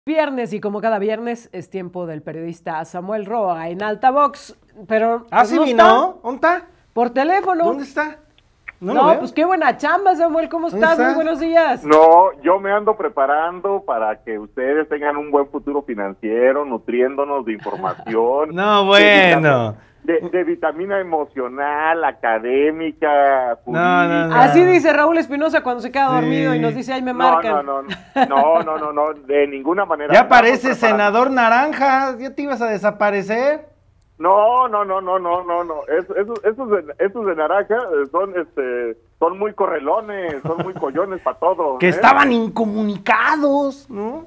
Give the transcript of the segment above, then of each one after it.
Viernes y como cada viernes es tiempo del periodista Samuel Roa en Altavox, pero pues, sí no vino, está. ¿dónde está? Por teléfono. ¿Dónde está? No, pues qué buena chamba, Samuel, ¿cómo estás? está? Muy buenos días. No, yo me ando preparando para que ustedes tengan un buen futuro financiero, nutriéndonos de información. No, bueno. De vitamina emocional, académica, jurídica. No. Así dice Raúl Espinosa cuando se queda Sí. dormido y nos dice, ay, me marcan. No, de ninguna manera. Ya parece senador naranja, ya te ibas a desaparecer. No. Esos de naranja son muy correlones, son muy collones para todos. Que estaban incomunicados, ¿no?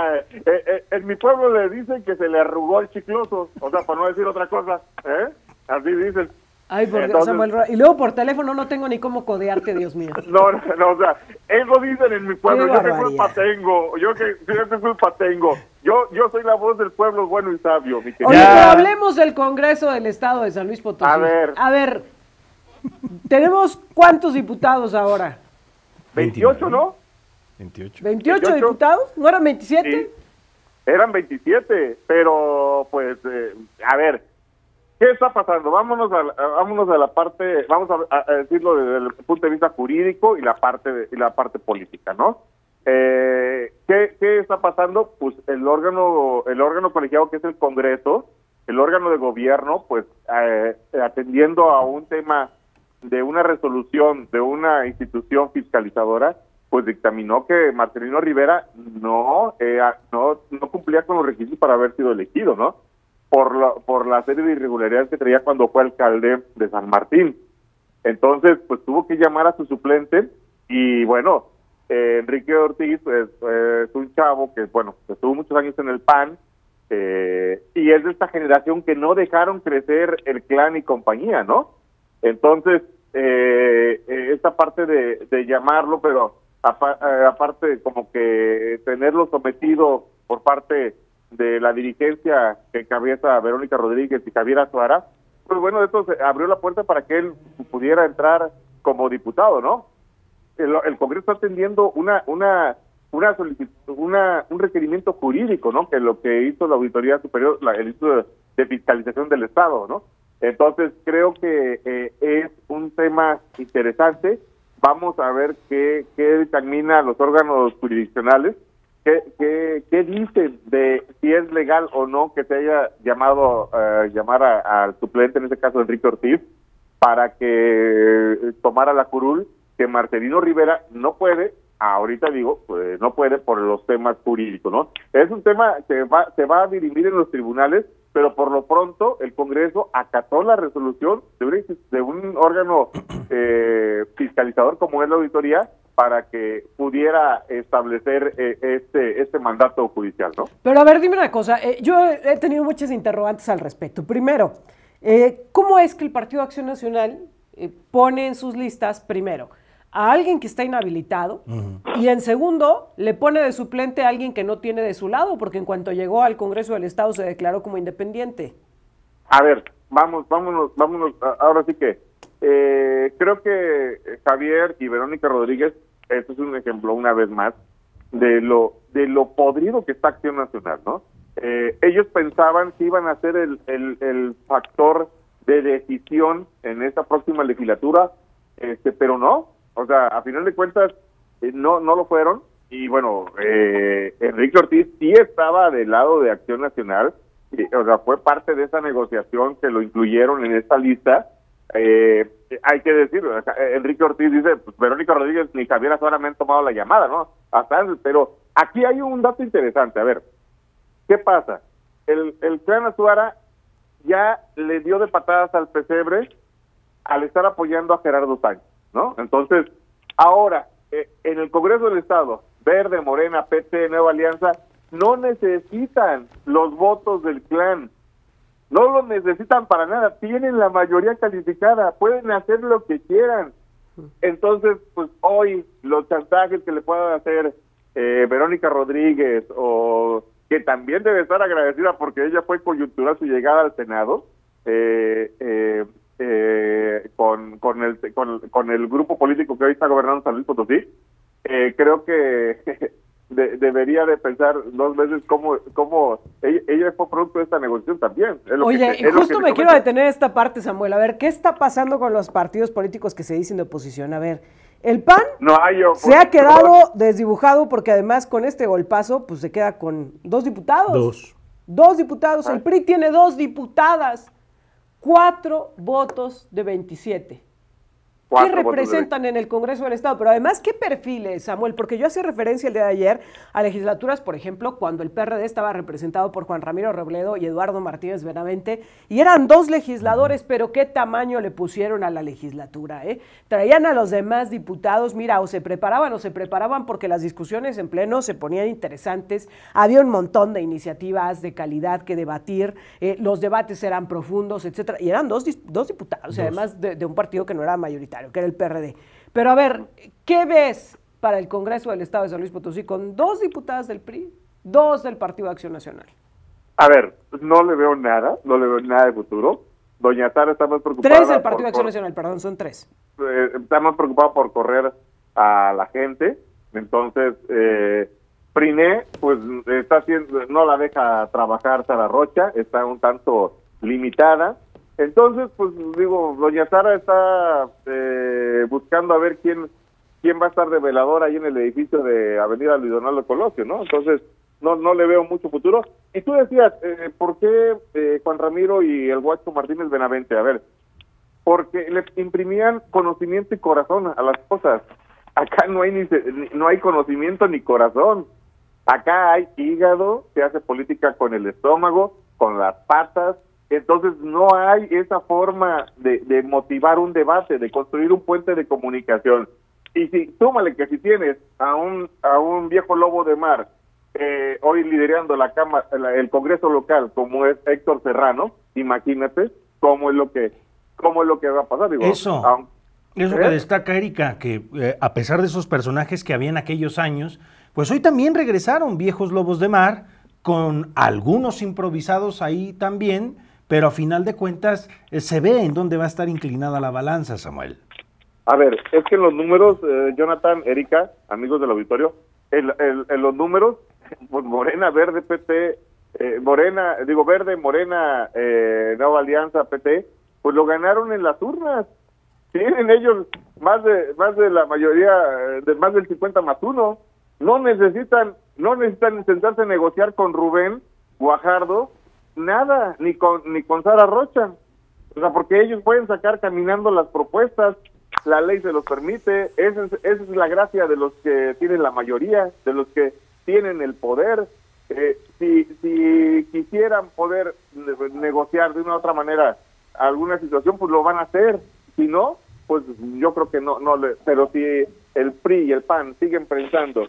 En mi pueblo le dicen que se le arrugó el chicloso, o sea, para no decir otra cosa, ¿eh? Así dicen. Ay, por Dios, Entonces, Samuel Roa. Y luego por teléfono no tengo ni cómo codearte, Dios mío. No, o sea, eso dicen en mi pueblo. Qué Yo qué barbaridad. culpa tengo, yo qué culpa tengo. Yo soy la voz del pueblo bueno y sabio, mi querido. Oye, pero hablemos del Congreso del Estado de San Luis Potosí. A ver. ¿Tenemos cuántos diputados ahora? 28, ¿no? 28. ¿28 diputados? ¿No eran 27? Sí, eran 27, pero pues, a ver, ¿qué está pasando? Vámonos a la parte, vamos a decirlo desde el punto de vista jurídico y la parte política, ¿no? ¿Qué está pasando? Pues el órgano colegiado que es el Congreso, el órgano de gobierno, pues atendiendo a un tema de una resolución de una institución fiscalizadora, pues dictaminó que Marcelino Rivera no cumplía con los requisitos para haber sido elegido, ¿no? Por la serie de irregularidades que traía cuando fue alcalde de San Martín. Entonces, pues tuvo que llamar a su suplente y bueno, Enrique Ortiz es un chavo que, bueno, estuvo muchos años en el PAN y es de esta generación que no dejaron crecer el clan y compañía, ¿no? Entonces, esta parte de llamarlo, pero aparte como que tenerlo sometido por parte de la dirigencia que encabeza Verónica Rodríguez y Javier Azuara, pues bueno, esto abrió la puerta para que él pudiera entrar como diputado, ¿no? El Congreso está atendiendo una solicitud, un requerimiento jurídico, ¿no? Que lo que hizo la Auditoría Superior, el Instituto de Fiscalización del Estado, ¿no? Entonces creo que es un tema interesante. Vamos a ver qué determina los órganos jurisdiccionales, qué dicen de si es legal o no que se haya llamar al suplente, en este caso Enrique Ortiz, para que tomara la curul, que Marcelino Rivera no puede, ahorita digo, pues no puede por los temas jurídicos, ¿no? Es un tema que se va a dirimir en los tribunales, pero por lo pronto el Congreso acató la resolución de un órgano fiscalizador como es la auditoría para que pudiera establecer este mandato judicial, ¿no? Pero a ver, dime una cosa, yo he tenido muchas interrogantes al respecto. Primero, ¿cómo es que el Partido Acción Nacional pone en sus listas, primero, a alguien que está inhabilitado y en segundo, le pone de suplente a alguien que no tiene de su lado, porque en cuanto llegó al Congreso del Estado se declaró como independiente? A ver, vámonos, ahora sí que creo que Javier y Verónica Rodríguez, esto es un ejemplo una vez más de lo podrido que está Acción Nacional, ¿no? Ellos pensaban que iban a ser el factor de decisión en esta próxima legislatura, pero no, o sea, a final de cuentas no lo fueron, y bueno, Enrique Ortiz sí estaba del lado de Acción Nacional, o sea, fue parte de esa negociación que lo incluyeron en esta lista. Hay que decirlo, Enrique Ortiz dice, pues Verónica Rodríguez ni Javier Azuara me han tomado la llamada, ¿no? Pero aquí hay un dato interesante, a ver, ¿qué pasa? El clan Azuara ya le dio de patadas al pesebre al estar apoyando a Gerardo Sánchez, ¿no? Entonces, ahora, en el Congreso del Estado, Verde, Morena, PT, Nueva Alianza, no necesitan los votos del clan, no los necesitan para nada, tienen la mayoría calificada, pueden hacer lo que quieran. Entonces, pues hoy los chantajes que le puedan hacer Verónica Rodríguez, o que también debe estar agradecida porque ella fue coyuntural su llegada al Senado, con el grupo político que hoy está gobernando San Luis Potosí, creo que debería de pensar dos veces cómo ella fue producto de esta negociación también. Oye, y justo me quiero detener esta parte, Samuel. A ver, ¿qué está pasando con los partidos políticos que se dicen de oposición? A ver, el PAN se ha quedado desdibujado porque además con este golpazo pues se queda con 2 diputados. Dos diputados. El PRI tiene 2 diputadas, 4 votos de 27. ¿Qué representan en el Congreso del Estado? Pero además, ¿qué perfiles, Samuel? Porque yo hacía referencia el día de ayer a legislaturas, por ejemplo, cuando el PRD estaba representado por Juan Ramiro Robledo y Eduardo Martínez Benavente, y eran 2 legisladores, pero ¿qué tamaño le pusieron a la legislatura? Traían a los demás diputados, mira, o se preparaban porque las discusiones en pleno se ponían interesantes, había un montón de iniciativas de calidad que debatir, los debates eran profundos, etcétera, y eran 2 diputados, además de un partido que no era mayoritario, que era el PRD. Pero a ver, ¿qué ves para el Congreso del Estado de San Luis Potosí con 2 diputadas del PRI, 2 del Partido de Acción Nacional? A ver, no le veo nada de futuro. Doña Sara está más preocupada. 3 del Partido de Acción Nacional, perdón, son 3. Está más preocupada por correr a la gente. Entonces, Priné, pues está haciendo, no la deja trabajar Sara Rocha, está un tanto limitada. Entonces, pues digo, doña Sara está buscando a ver quién va a estar de velador ahí en el edificio de Avenida Luis Donaldo Colosio, ¿no? Entonces, no le veo mucho futuro. Y tú decías, ¿por qué Juan Ramiro y el Guacho Martínez Benavente? A ver, porque le imprimían conocimiento y corazón a las cosas. Acá no hay conocimiento ni corazón. Acá hay hígado, se hace política con el estómago, con las patas. Entonces no hay esa forma de motivar un debate, de construir un puente de comunicación. Y súmale que si tienes a un viejo lobo de mar hoy liderando el Congreso local, como es Héctor Serrano, imagínate cómo es lo que va a pasar. Digo, eso que destaca Erika, que a pesar de esos personajes que había en aquellos años, pues hoy también regresaron viejos lobos de mar, con algunos improvisados ahí también, pero a final de cuentas se ve en dónde va a estar inclinada la balanza, Samuel. A ver, es que en los números, Jonathan, Erika, amigos del auditorio, en los números, pues Morena, Verde, PT, Verde, Morena, Nueva Alianza, PT, pues lo ganaron en las urnas. Tienen ellos más de la mayoría, más del 50+1. No necesitan sentarse a negociar con Rubén Guajardo, nada, ni con Sara Rocha. O sea, porque ellos pueden sacar caminando las propuestas, la ley se los permite, esa es la gracia de los que tienen la mayoría, de los que tienen el poder. Si quisieran poder negociar de una u otra manera alguna situación, pues lo van a hacer. Si no, pues yo creo que no pero si el PRI y el PAN siguen pensando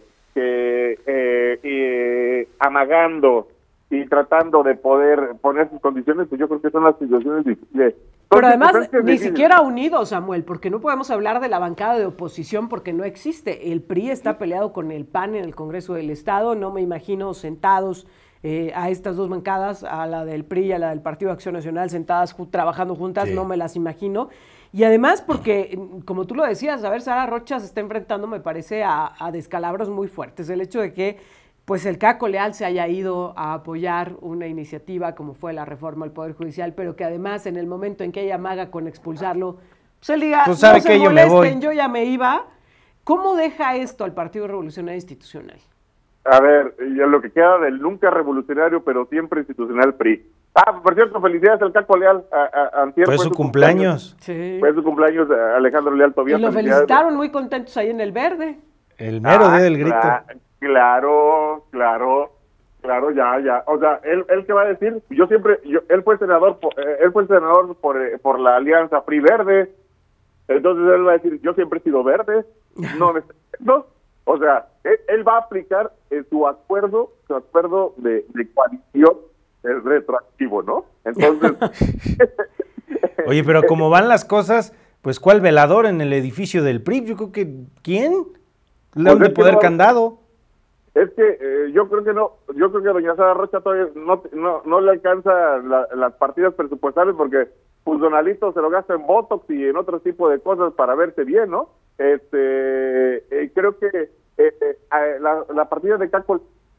que amagando y tratando de poder poner sus condiciones, pues yo creo que son las situaciones difíciles. Pero además, ni siquiera unidos, Samuel, porque no podemos hablar de la bancada de oposición porque no existe. El PRI está peleado con el PAN en el Congreso del Estado, no me imagino sentados a estas 2 bancadas, a la del PRI y a la del Partido de Acción Nacional, sentadas trabajando juntas, sí. No me las imagino. Y además porque, como tú lo decías, a ver, Sara Rocha se está enfrentando, me parece, a descalabros muy fuertes. El hecho de que pues el Caco Leal se haya ido a apoyar una iniciativa como fue la reforma al Poder Judicial, pero que además en el momento en que ella amaga con expulsarlo, pues él diga, no se molesten, yo ya me iba. ¿Cómo deja esto al Partido Revolucionario Institucional? A ver, ya lo que queda del nunca revolucionario, pero siempre institucional PRI. Por cierto, felicidades al Caco Leal. Fue su cumpleaños. Sí. Fue su cumpleaños, Alejandro Leal Tobías. Y lo felicitaron muy contentos ahí en el Verde. El mero día del grito. Claro, ya. O sea, él qué va a decir, él fue senador por la alianza PRI Verde. Entonces él va a decir, yo siempre he sido verde. No, o sea, él va a aplicar su acuerdo de coalición, el retroactivo, ¿no? Entonces Oye, pero como van las cosas, pues ¿cuál velador en el edificio del PRI? Yo creo que ¿quién? ¿Le han de poder candado? Es que yo creo que doña Sara Rocha todavía no le alcanza las partidas presupuestales porque pues don Alito se lo gasta en Botox y en otro tipo de cosas para verse bien, ¿no? Creo que la partida de Caco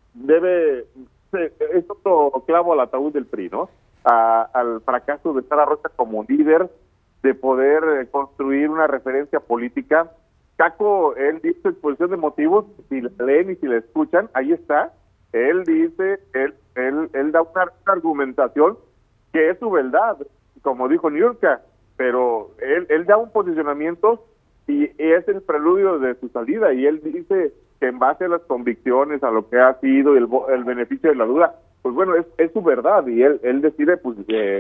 es otro clavo al ataúd del PRI, ¿no? Al fracaso de Sara Rocha como líder, de poder construir una referencia política. Caco, él dice exposición de motivos, si la leen y si la escuchan, ahí está. Él dice, él da una argumentación que es su verdad, como dijo Niurka, pero él da un posicionamiento y es el preludio de su salida, y él dice que en base a las convicciones, a lo que ha sido el beneficio de la duda, pues bueno, es su verdad, y él decide pues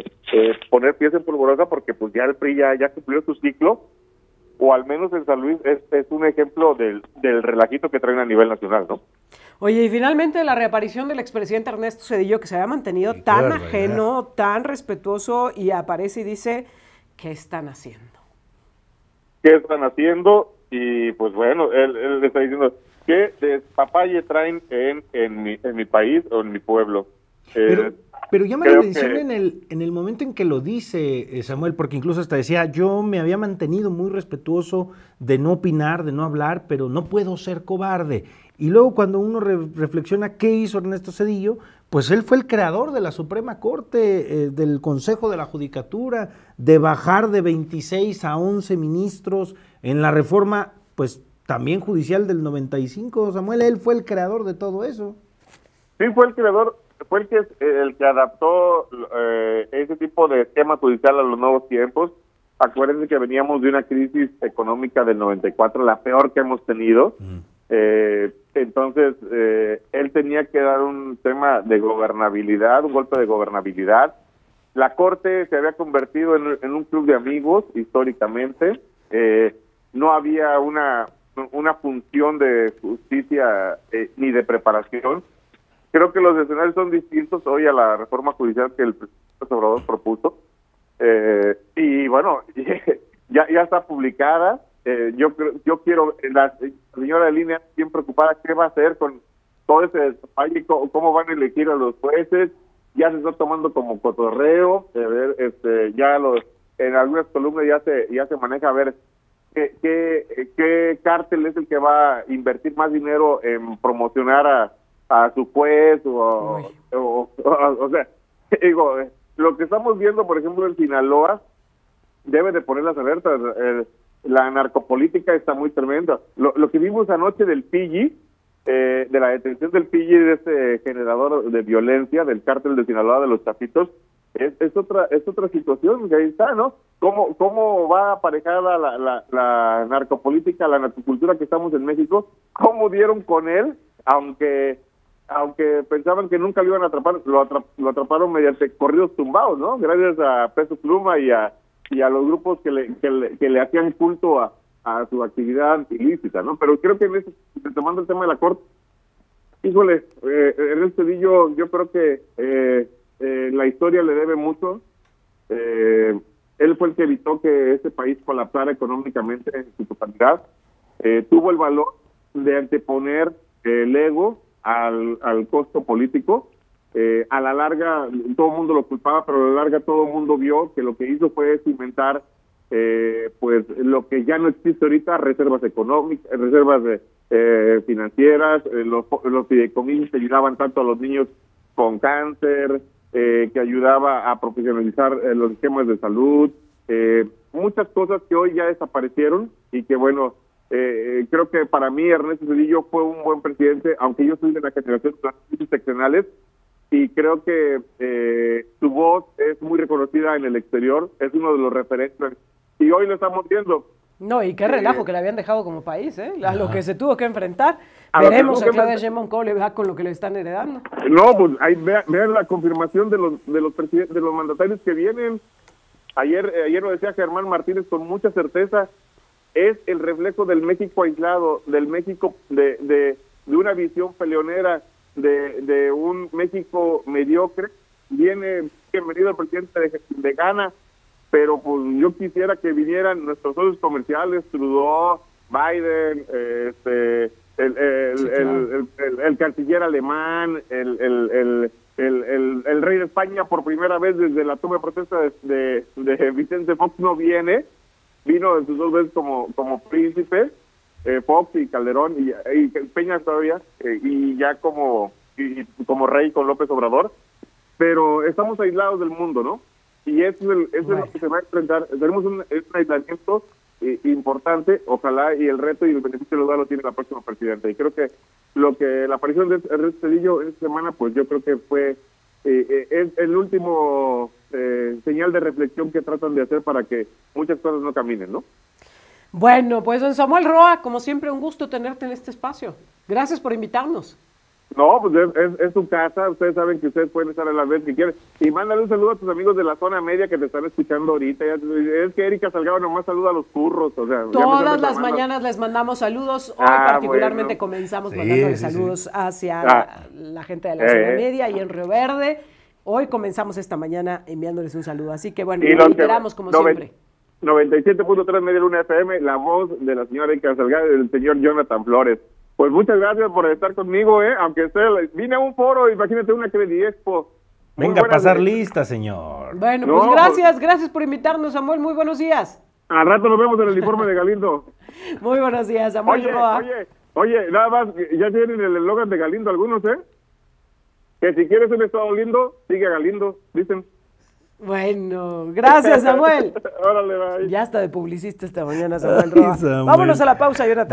poner pies en polvorosa porque pues ya el PRI ya cumplió su ciclo, o al menos en San Luis es un ejemplo del relajito que traen a nivel nacional, ¿no? Oye, y finalmente la reaparición del expresidente Ernesto Zedillo, que se había mantenido tan ajeno, tan respetuoso, y aparece y dice, ¿qué están haciendo? ¿Qué están haciendo? Y pues bueno, él le está diciendo, ¿qué despapalle traen en mi país o en mi pueblo? Pero llama la atención en el momento en que lo dice Samuel, porque incluso hasta decía, yo me había mantenido muy respetuoso de no opinar, de no hablar, pero no puedo ser cobarde. Y luego cuando uno reflexiona qué hizo Ernesto Zedillo, pues él fue el creador de la Suprema Corte, del Consejo de la Judicatura, de bajar de 26 a 11 ministros en la reforma, pues también judicial del 95, Samuel, él fue el creador de todo eso. Sí, fue el creador, fue el que adaptó ese tipo de esquema judicial a los nuevos tiempos. Acuérdense que veníamos de una crisis económica del 94, la peor que hemos tenido. Entonces, él tenía que dar un tema de gobernabilidad, un golpe de gobernabilidad. La Corte se había convertido en un club de amigos, históricamente. No había una función de justicia ni de preparación. Creo que los escenarios son distintos hoy a la reforma judicial que el presidente Obrador propuso. Y bueno, ya está publicada. Yo quiero, la señora de línea bien preocupada, ¿qué va a hacer con todo ese despapalle? ¿Cómo van a elegir a los jueces? Ya se está tomando como cotorreo. Ya en algunas columnas ya se maneja a ver qué cártel es el que va a invertir más dinero en promocionar a su juez o sea, digo, lo que estamos viendo, por ejemplo, en Sinaloa, debe de poner las alertas. La narcopolítica está muy tremenda. Lo que vimos anoche del PIGI, de la detención del PIGI, de este generador de violencia del cártel de Sinaloa, de los Chapitos, es otra situación que ahí está, ¿no? ¿Cómo va aparejada la narcopolítica, la narcocultura que estamos en México? ¿Cómo dieron con él? Aunque pensaban que nunca lo iban a atrapar, lo atraparon mediante corridos tumbados, ¿no? Gracias a Peso Pluma y a los grupos que le hacían culto a su actividad ilícita, ¿no? Pero creo que retomando el tema de la Corte, híjole, Ernesto Zedillo, yo creo que la historia le debe mucho. Él fue el que evitó que este país colapsara económicamente en su totalidad. Tuvo el valor de anteponer el ego al costo político. A la larga todo el mundo lo culpaba, pero a la larga todo el mundo vio que lo que hizo fue cimentar pues lo que ya no existe ahorita: reservas económicas, reservas financieras, los fideicomisos que ayudaban tanto a los niños con cáncer, que ayudaba a profesionalizar los esquemas de salud, muchas cosas que hoy ya desaparecieron y que bueno, creo que para mí Ernesto Zedillo fue un buen presidente, aunque yo soy de la generación de las crisis seccionales, y creo que su voz es muy reconocida en el exterior, es uno de los referentes, y hoy lo estamos viendo. No, y qué relajo que le habían dejado como país, a lo que se tuvo que enfrentar. Veremos a Claudia Sheinbaum cómo le va con lo que le están heredando. No, pues ahí vean la confirmación de los mandatarios que vienen. Ayer lo decía Germán Martínez con mucha certeza, es el reflejo del México aislado, del México de una visión peleonera, de un México mediocre. Bienvenido el presidente de Ghana, pero pues yo quisiera que vinieran nuestros socios comerciales, Trudeau, Biden, el canciller alemán, el rey de España por primera vez desde la toma de protesta de Vicente Fox no vino en sus 2 veces como príncipe, Fox y Calderón y Peña todavía, y ya como rey con López Obrador, pero estamos aislados del mundo, ¿no? Y eso es lo que se va a enfrentar. Tenemos un aislamiento importante, ojalá, y el reto y el beneficio de lo tiene la próxima presidenta. Y creo que la aparición de Ernesto Zedillo esta semana, pues yo creo que fue es el último señal de reflexión que tratan de hacer para que muchas cosas no caminen, ¿no? Bueno, pues don Samuel Roa, como siempre, un gusto tenerte en este espacio. Gracias por invitarnos. No, pues es tu casa, ustedes saben que ustedes pueden estar a la vez que quieran. Y mándale un saludo a tus amigos de la zona media que te están escuchando ahorita. Es que Erika Salgado nomás saluda a los curros, o sea... Todas las mañanas les mandamos saludos. Hoy particularmente comenzamos mandándoles saludos hacia la gente de la zona media y en Río Verde. Hoy comenzamos esta mañana enviándoles un saludo. Así que bueno, nos esperamos como siempre. 97.3 Media Luna FM, la voz de la señora Erika Salgado y del señor Jonathan Flores. Pues muchas gracias por estar conmigo, aunque vine a un foro, imagínate una Credit Expo. Venga a pasar lista, señor. Bueno, pues gracias por invitarnos, Samuel, muy buenos días. Al rato nos vemos en el informe de Galindo. Muy buenos días, Samuel Roa. Oye, nada más, ya tienen el eslogan de Galindo algunos, que si quieres un estado lindo, sigue a Galindo, dicen. Bueno, gracias, Samuel. Órale, bye. Ya está de publicista esta mañana, Samuel Roa. Vámonos a la pausa, Jonathan.